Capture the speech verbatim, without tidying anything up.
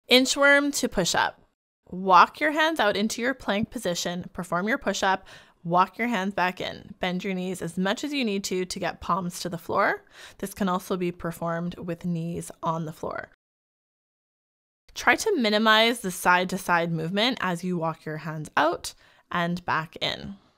Inchworm to push up. Walk your hands out into your plank position, perform your push up, walk your hands back in. Bend your knees as much as you need to to get palms to the floor. This can also be performed with knees on the floor. Try to minimize the side to side movement as you walk your hands out and back in.